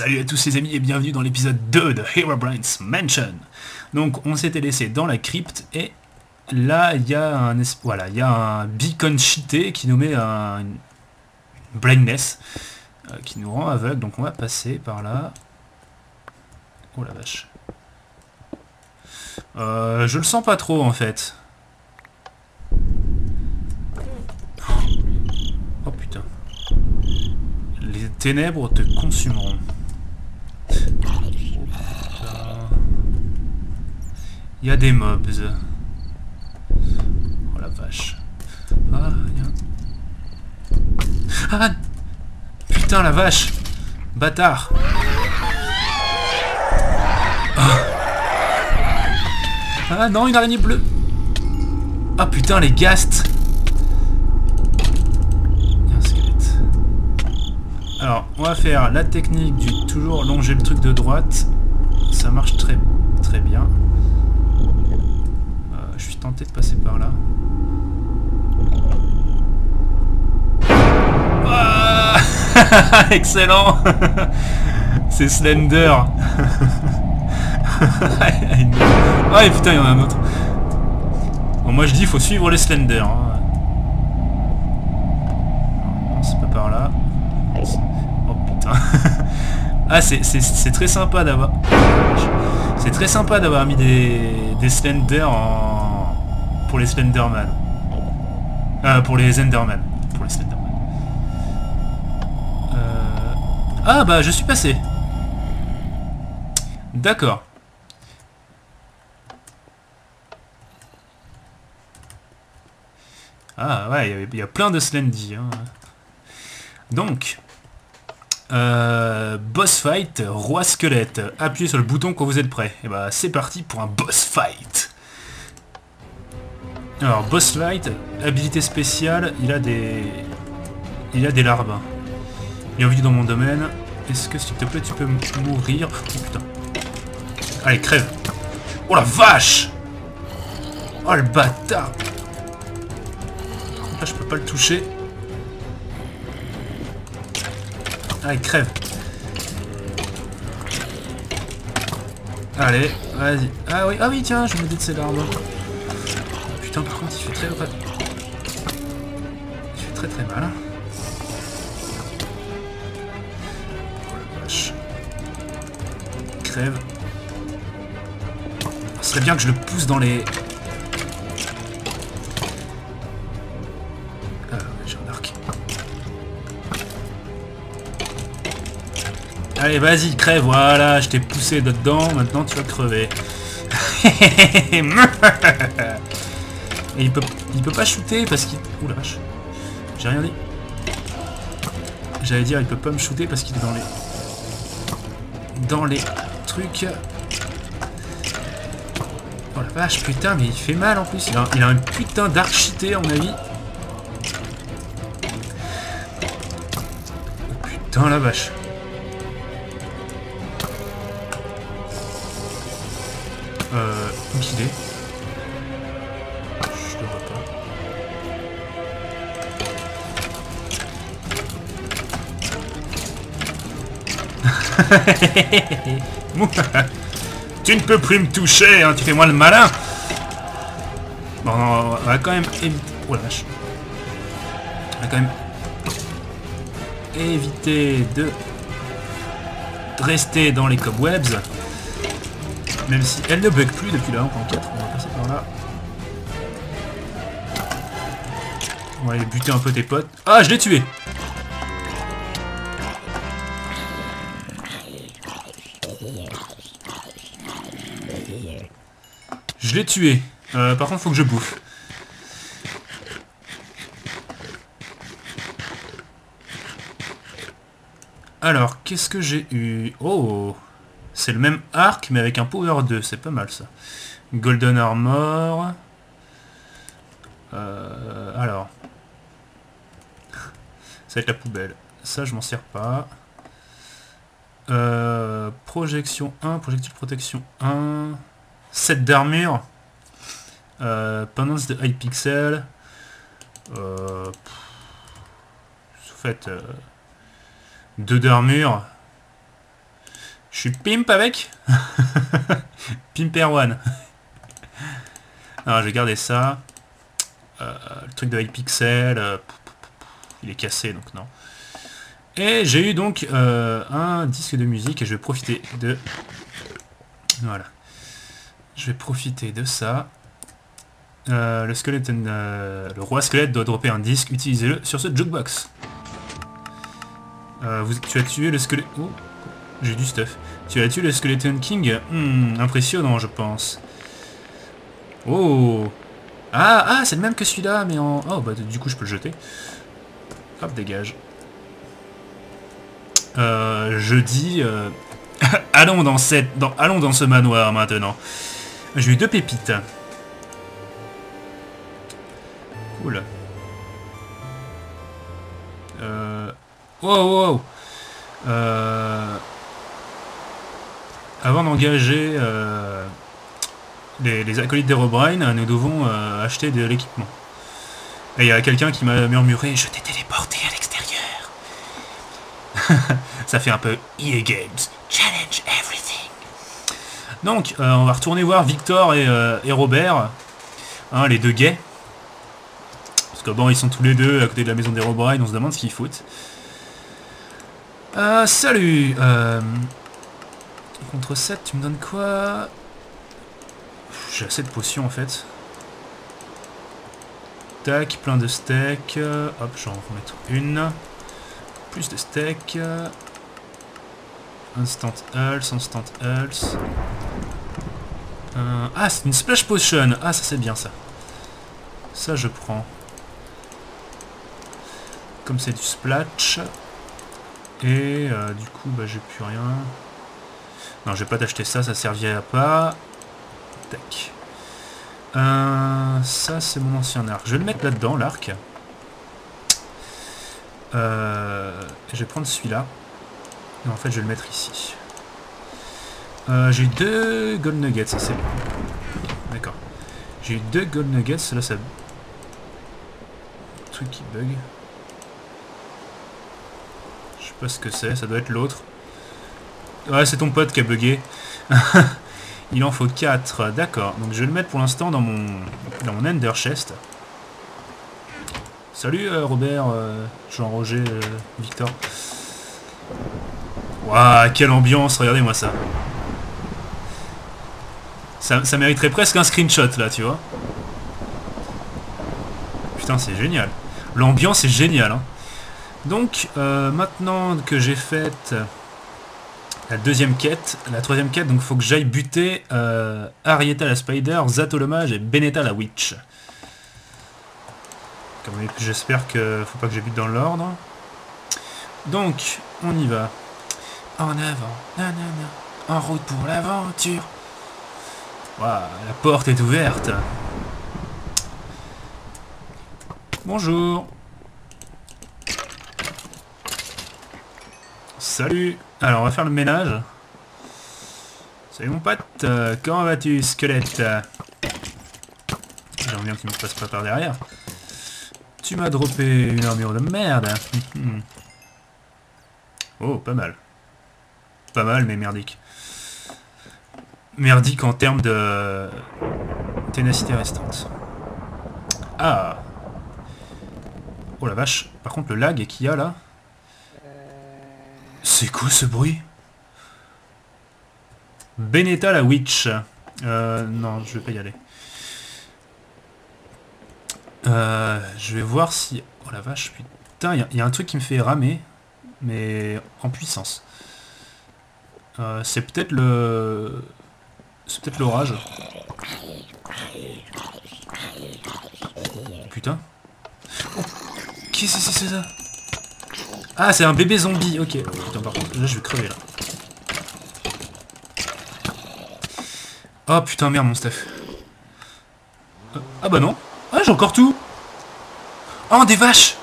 Salut à tous les amis et bienvenue dans l'épisode 2 de Herobrine's Mansion. Donc on s'était laissé dans la crypte et là il y a un voilà, il y a un beacon cheaté qui nous met une blindness qui nous rend aveugle, donc on va passer par là. Oh la vache. Je le sens pas trop en fait. Oh putain. Les ténèbres te consumeront. Il y a des mobs. Oh la vache. Ah, ah putain la vache. Bâtard. Ah non, une araignée bleue. Ah putain, les ghasts. Il y a un squelette. Alors, on va faire la technique du toujours longer le truc de droite. Ça marche très très bien. Je suis tenté de passer par là. Ah excellent. C'est Slender. Ah et putain, il y en a un autre. Bon, moi je dis il faut suivre les Slender. Hein. Non, c'est pas par là. Oh putain. Ah c'est très sympa d'avoir... C'est très sympa d'avoir mis des Slender pour les Slenderman. Pour les Enderman. Pour les Slenderman. Ah bah je suis passé. D'accord. Ah ouais, il y a plein de Slendy. Hein. Donc, boss fight, roi squelette. Appuyez sur le bouton quand vous êtes prêt. Et bah c'est parti pour un boss fight. Alors boss fight, habilité spéciale, il a des larves. Bienvenue dans mon domaine. Est-ce que s'il te plaît tu peux mourir? Oh putain. Allez crève. Oh la vache. Oh le bâtard. Là, je peux pas le toucher. Allez, crève. Allez, vas-y. Ah oui, tiens, je vais m'aider de ces larmes. Putain, par contre, il fait très mal. Il fait très très mal. Oh la vache. Crève. Ce serait bien que je le pousse dans les... Allez, vas-y, crève, voilà, je t'ai poussé dedans, maintenant tu vas crever. Et il peut pas shooter parce qu'il... Ouh la vache. J'ai rien dit. J'allais dire, il peut pas me shooter parce qu'il est dans les trucs. Oh la vache, putain, mais il fait mal en plus. Il a un putain d'arc cheaté, à mon avis. Oh, putain, la vache. Où qu'il est? Je le vois pas. Tu ne peux plus me toucher, hein, tu fais moi le malin. Bon, on va quand même éviter... Oh la vache. On va quand même éviter de rester dans les cobwebs. Même si elle ne bug plus depuis la 1.4, on va passer par là. On va aller buter un peu tes potes. Ah, je l'ai tué! Je l'ai tué. Par contre, faut que je bouffe. Alors, qu'est-ce que j'ai eu? Oh! C'est le même arc, mais avec un power 2. C'est pas mal, ça. Golden Armor. Alors. Ça va être la poubelle. Ça, je m'en sers pas. Projection 1. Projectile protection 1. 7 d'armure. Pendance de Hypixel. En fait, 2 d'armure. Je suis pimp avec. Pimper one. Alors, je vais garder ça. Le truc de Hypixel, il est cassé, donc non. Et j'ai eu donc un disque de musique et je vais profiter de... Voilà. Je vais profiter de ça. Le roi squelette doit dropper un disque, utilisez-le sur ce jukebox. Tu as tué le squelette... Oh, j'ai du stuff. Tu as tué le Skeleton King. Impressionnant, je pense. Oh. Ah, c'est le même que celui-là, mais en... Oh, bah du coup, je peux le jeter. Hop, dégage. Je dis... allons dans ce manoir, maintenant. J'ai eu 2 pépites. Cool. Wow. Avant d'engager les acolytes d'Herobrine, nous devons acheter de l'équipement. Et il y a quelqu'un qui m'a murmuré « Je t'ai téléporté à l'extérieur !» Ça fait un peu EA Games. Challenge everything. Donc, on va retourner voir Victor et Robert, hein, les 2 gays. Parce que bon, ils sont tous les 2 à côté de la maison d'Herobrine, on se demande ce qu'ils foutent. Salut. Contre 7, tu me donnes quoi? J'ai assez de potions en fait. Tac, plein de steaks. Hop, j'en vais en mettre une. Plus de steaks. Instant Health. Ah, c'est une Splash Potion. Ah, ça c'est bien ça. Ça je prends. Comme c'est du splash. Et du coup, bah j'ai plus rien. Non, je vais pas t'acheter ça, ça servirait pas. Tac. Ça, c'est mon ancien arc. Je vais le mettre là-dedans, l'arc. Je vais prendre celui-là. Et en fait, je vais le mettre ici. J'ai eu 2 gold nuggets, ça c'est... D'accord. J'ai eu 2 gold nuggets, là ça... Truc qui bug. Je sais pas ce que c'est, ça doit être l'autre. Ouais, c'est ton pote qui a bugué. Il en faut 4, d'accord. Donc je vais le mettre pour l'instant dans mon Ender Chest. Salut Robert, Jean-Roger, Victor. Waouh, quelle ambiance, regardez-moi ça. Ça mériterait presque un screenshot là, tu vois. Putain, c'est génial. L'ambiance est géniale. Hein. Donc, maintenant que j'ai fait la 2e quête, la 3e quête, donc il faut que j'aille buter Arietta la Spider, Zato le Mage et Benetta la Witch. J'espère que faut pas que je bute dans l'ordre. Donc, on y va. En avant, nanana, en route pour l'aventure. Waouh, la porte est ouverte. Bonjour. Salut. Alors, on va faire le ménage. Salut mon pote. Comment vas-tu, squelette? J'aimerais bien que tu me passes pas par derrière. Tu m'as droppé une armure de merde. Oh, pas mal. Pas mal, mais merdique. Merdique en termes de ténacité restante. Ah. Oh la vache. Par contre, le lag qu'il y a là... C'est quoi ce bruit? Benetta la Witch. Non, je vais pas y aller. Je vais voir si... Oh la vache, putain, il y a un truc qui me fait ramer, mais en puissance. C'est peut-être le... C'est peut-être l'orage. Putain. Oh, qu'est-ce que c'est ça? Ah, c'est un bébé zombie, ok. Putain, par contre, là je vais crever là. Oh putain, merde mon stuff. Ah bah non. Ah, j'ai encore tout. Oh, des vaches.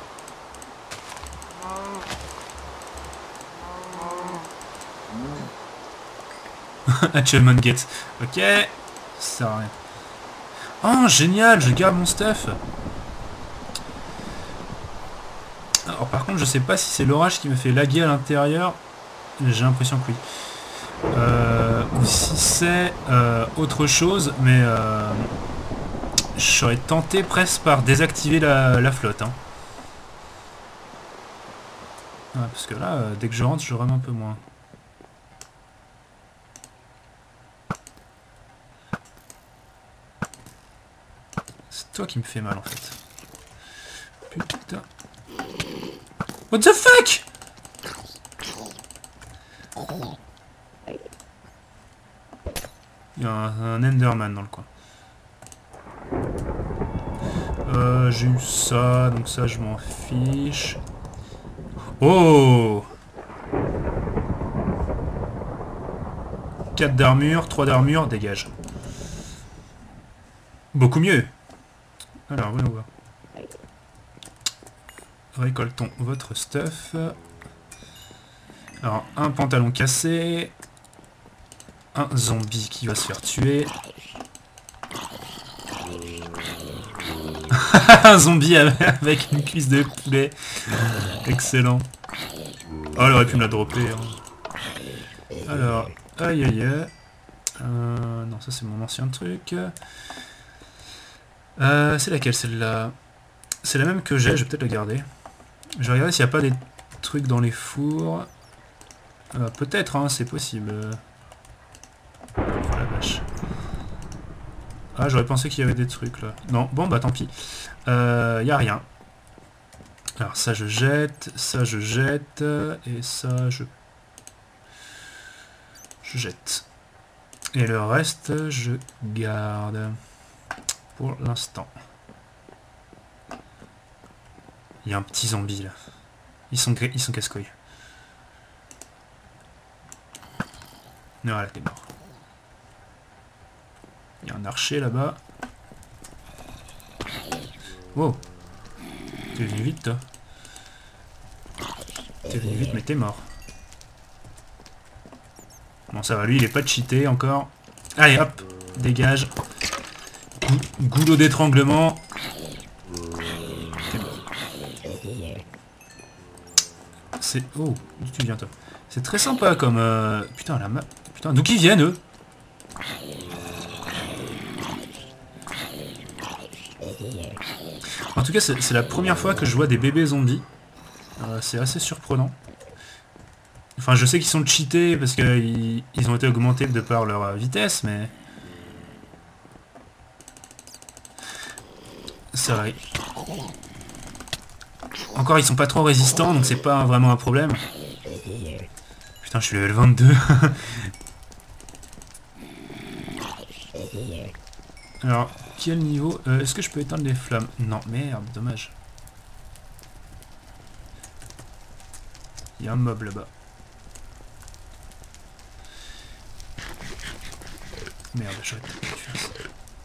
Achievement get. Ok. Ça sert à rien. Oh, génial, je garde mon stuff. Alors par contre, je sais pas si c'est l'orage qui me fait laguer à l'intérieur. J'ai l'impression que oui. Ou si c'est autre chose, mais je serais tenté presque par désactiver la flotte. Hein. Ah, parce que là, dès que je rentre, je rame un peu moins. C'est toi qui me fais mal en fait. Putain. What the fuck? Il y a un Enderman dans le coin. J'ai eu ça, donc ça je m'en fiche. Oh! 4 d'armure, 3 d'armure, dégage. Beaucoup mieux. Alors, voyons voir. Récoltons votre stuff. Alors, un pantalon cassé. Un zombie qui va se faire tuer. Un zombie avec une cuisse de poulet. Excellent. Oh, elle aurait pu me la dropper. Hein. Alors, aïe aïe aïe. Non, ça c'est mon ancien truc. C'est laquelle celle-là? C'est la même que j'ai, je vais peut-être la garder. Je vais regarder s'il n'y a pas des trucs dans les fours. Peut-être, hein, c'est possible. Oh la vache. Ah, j'aurais pensé qu'il y avait des trucs là. Non, bon bah tant pis. Y a rien. Alors ça je jette, et ça je jette. Et le reste je garde. Pour l'instant. Il y a un petit zombie là. Ils sont casse-couilles. Voilà, t'es mort. Il y a un archer là-bas. Wow. T'es venu vite toi. T'es venu vite mais t'es mort. Bon ça va, lui il est pas cheaté encore. Allez hop, dégage. Goulot d'étranglement. C'est... Oh, d'où tu viens toi? C'est très sympa comme... Putain, la map... Putain, d'où qu'ils viennent eux? En tout cas, c'est la première fois que je vois des bébés zombies. C'est assez surprenant. Enfin, je sais qu'ils sont cheatés parce qu'ils ont été augmentés de par leur vitesse, mais... C'est vrai. Encore, ils sont pas trop résistants, donc c'est pas vraiment un problème. Putain, je suis level 22. Alors, quel niveau? Est-ce que je peux éteindre les flammes? Non, merde, dommage. Il y a un mob là-bas. Merde, j'aurais pu faire ça.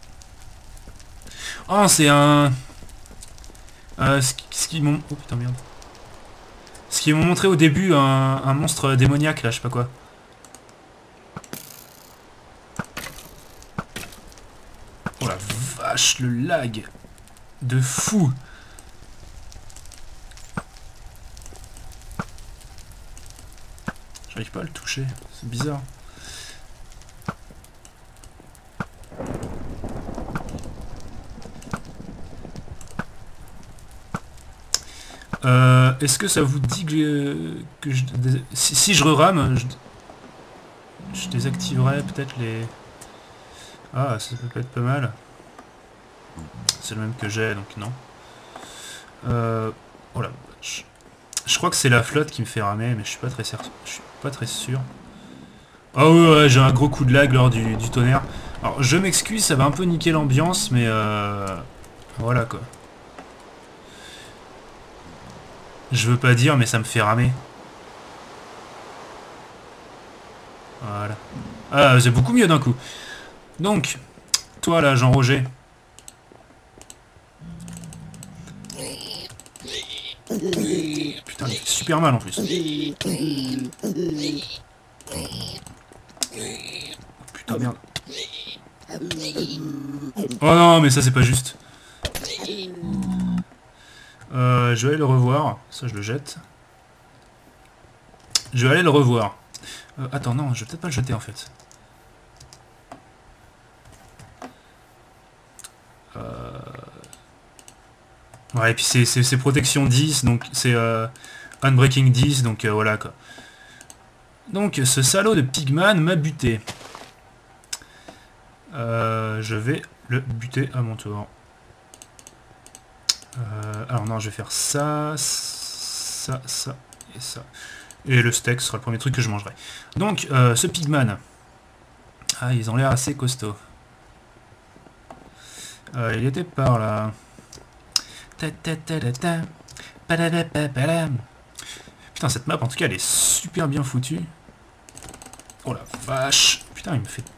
Oh, c'est un... ce qu'ils m'ont... Oh putain, merde. Ce qu'ils m'ont montré au début, un monstre démoniaque, là, je sais pas quoi. Oh la vache, le lag de fou. J'arrive pas à le toucher, c'est bizarre. Est-ce que ça vous dit que si je re-rame, je désactiverai peut-être les... Ah, ça peut être pas mal. C'est le même que j'ai, donc non. Oh la vache. Je crois que c'est la flotte qui me fait ramer, mais je suis pas très certain. Je suis pas très sûr. Oh ouais, j'ai un gros coup de lag lors du tonnerre. Alors je m'excuse, ça va un peu niquer l'ambiance, mais voilà quoi. Je veux pas dire, mais ça me fait ramer. Voilà. Ah, c'est beaucoup mieux d'un coup. Donc, toi là, Jean-Roger. Putain, il fait super mal en plus. Putain, merde. Oh non, mais ça c'est pas juste. Je vais aller le revoir. Ça, je le jette. Je vais aller le revoir. Attends, non, je vais peut-être pas le jeter en fait. Ouais, et puis c'est protection 10, donc c'est unbreaking 10, donc voilà quoi. Donc ce salaud de Pigman m'a buté. Je vais le buter à mon tour. Alors non, je vais faire ça, ça, ça et ça. Et le steak sera le premier truc que je mangerai. Donc ce Pigman. Ah, ils ont l'air assez costauds. Il était par là. Putain, cette map en tout cas elle est super bien foutue. Oh la vache. Putain, il me fait...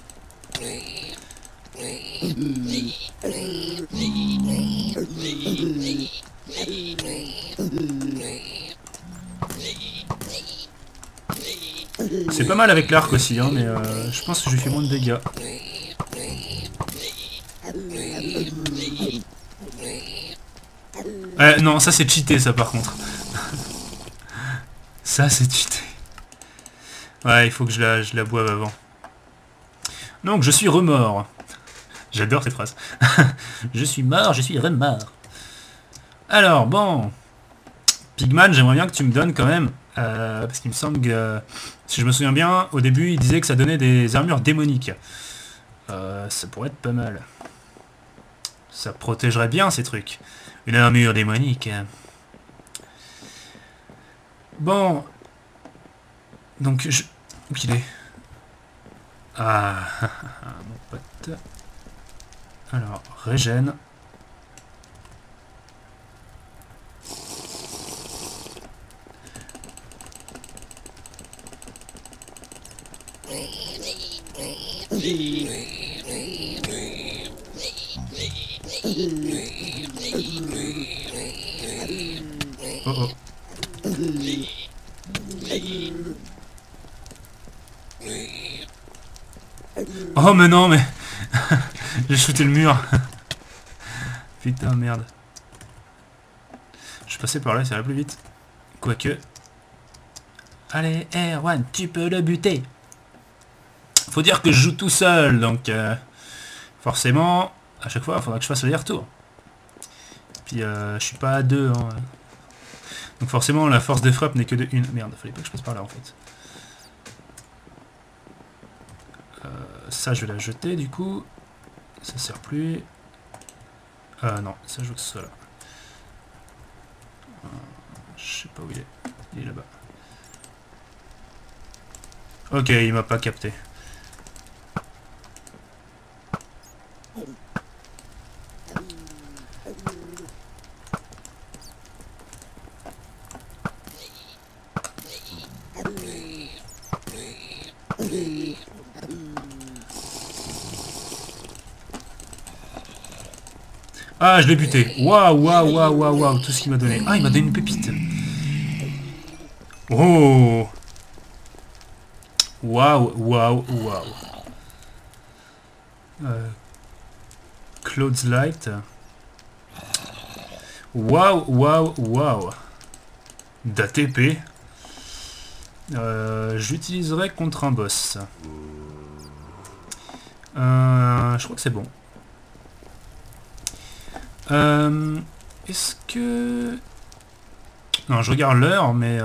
C'est pas mal avec l'arc aussi, hein, mais je pense que je lui fais moins de dégâts. Non, ça c'est cheaté ça par contre. Ça c'est cheaté. Ouais, il faut que je la boive avant. Donc je suis remords. J'adore cette phrase. Je suis mort, je suis remords. Alors bon, Pigman, j'aimerais bien que tu me donnes quand même, parce qu'il me semble que, si je me souviens bien, au début il disait que ça donnait des armures démoniques. Ça pourrait être pas mal. Ça protégerait bien ces trucs. Une armure démonique. Bon. Donc je... Où qu'il est? Ah, mon pote. Alors, régène. Oh oh. Oh mais non mais... J'ai shooté le mur. Putain merde. Je suis passé par là, ça va plus vite. Quoique... Allez, Erwan, tu peux le buter. Faut dire que je joue tout seul, donc... forcément, à chaque fois, il faudra que je fasse aller-retour. Puis je suis pas à 2. Hein. Donc forcément, la force des frappes n'est que de 1. Merde, fallait pas que je passe par là en fait. Ça, je vais la jeter du coup. Ça sert plus. Non, ça je veux que ce soit là. Je sais pas où il est. Il est là-bas. Ok, il m'a pas capté. Ah, je l'ai buté. Waouh, waouh, waouh, waouh, waouh, tout ce qu'il m'a donné. Ah, il m'a donné une pépite. Oh. Waouh, waouh, waouh. Clouds Light. Waouh, waouh, waouh. D'ATP. J'utiliserai contre un boss. Je crois que c'est bon. Est-ce que... Non, je regarde l'heure, mais...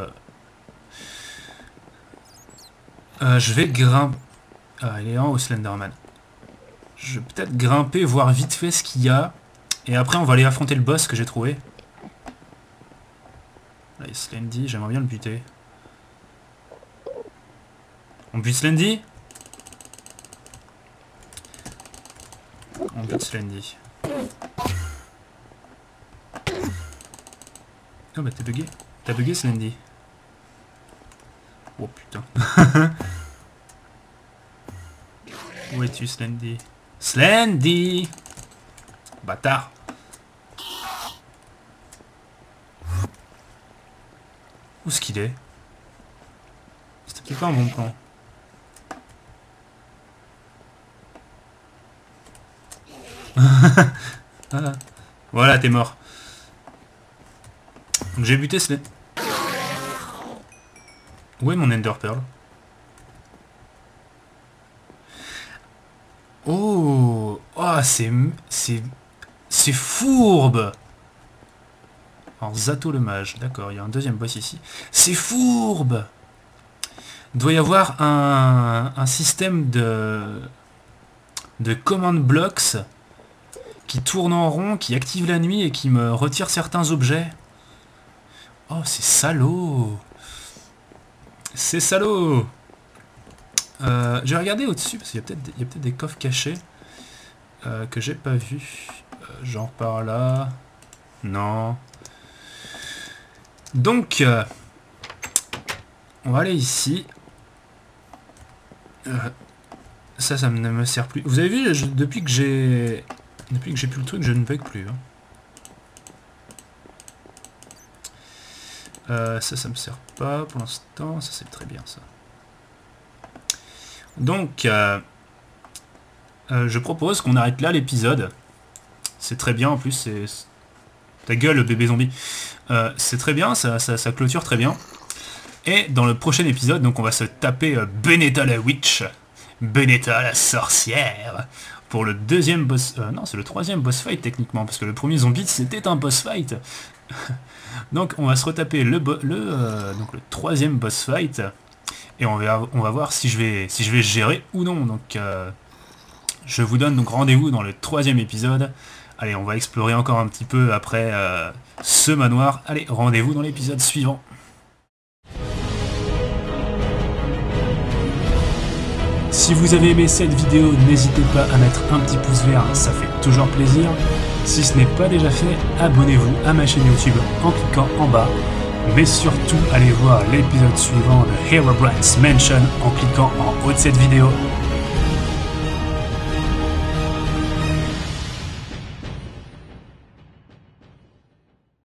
je vais grimper... Ah, il est en haut, Slenderman. Je vais peut-être grimper, voir vite fait ce qu'il y a. Et après, on va aller affronter le boss que j'ai trouvé. Là, il y a Slendy, j'aimerais bien le buter. On bute Slendy? On bute Slendy. Oh bah t'es bugué. T'as bugué Slendy. Oh putain. Où es-tu Slendy? Slendy! Bâtard! Où est-ce qu'il est? C'était peut-être pas un bon plan. Ah. Voilà, t'es mort. Donc j'ai buté Slendy. Où est mon Ender Pearl? Oh, oh c'est fourbe. Alors Zato le mage, d'accord, il y a un deuxième boss ici. C'est fourbe. Il doit y avoir un système de command blocks qui tourne en rond, qui active la nuit et qui me retire certains objets. Oh, c'est salaud. C'est salaud. J'ai regardé au-dessus, parce qu'il y a peut-être des coffres cachés que j'ai pas vus. Genre par là. Non. Donc, on va aller ici. Ça ne me sert plus. Vous avez vu, depuis que j'ai plus le truc, je ne bug plus. Hein. Ça me sert pas pour l'instant. Ça, c'est très bien, ça. Donc, je propose qu'on arrête là l'épisode. C'est très bien, en plus, c'est... Ta gueule, bébé zombie. C'est très bien, ça clôture très bien. Et dans le prochain épisode, donc on va se taper Benetta la Witch, Benetta la sorcière, pour le deuxième boss... non, c'est le troisième boss fight, techniquement, parce que le premier zombie, c'était un boss fight. Donc, on va se retaper donc le troisième boss fight. Et on va voir si je vais gérer ou non. Donc je vous donne donc rendez-vous dans le troisième épisode. Allez, on va explorer encore un petit peu après ce manoir. Allez, rendez-vous dans l'épisode suivant. Si vous avez aimé cette vidéo, n'hésitez pas à mettre un petit pouce vert, ça fait toujours plaisir. Si ce n'est pas déjà fait, abonnez-vous à ma chaîne YouTube en cliquant en bas. Mais surtout, allez voir l'épisode suivant de Herobrine's Mansion en cliquant en haut de cette vidéo.